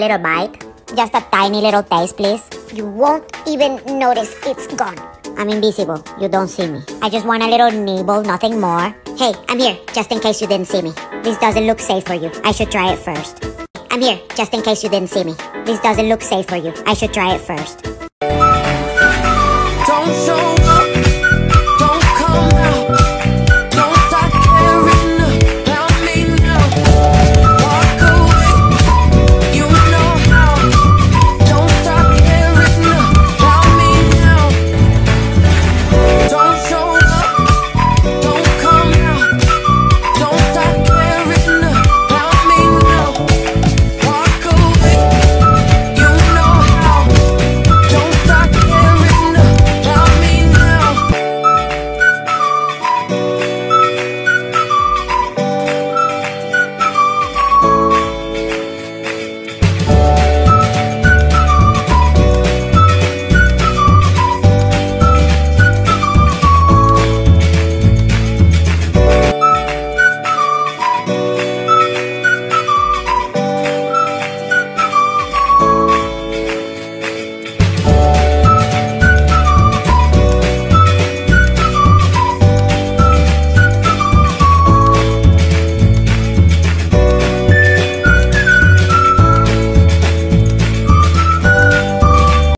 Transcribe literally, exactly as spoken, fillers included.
little bite. Just a tiny little taste, please. You won't even notice it's gone. I'm invisible. You don't see me. I just want a little nibble, nothing more. Hey, I'm here, just in case you didn't see me. This doesn't look safe for you. I should try it first. I'm here, just in case you didn't see me. This doesn't look safe for you. I should try it first. Don't show